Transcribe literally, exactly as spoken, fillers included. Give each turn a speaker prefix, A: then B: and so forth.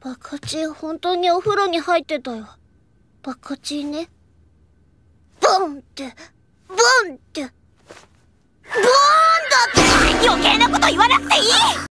A: バカチン本当にお風呂に入ってたよ。バカチンね。ボンって、ボンって、ボーンだって。余計なこと言わなくていい。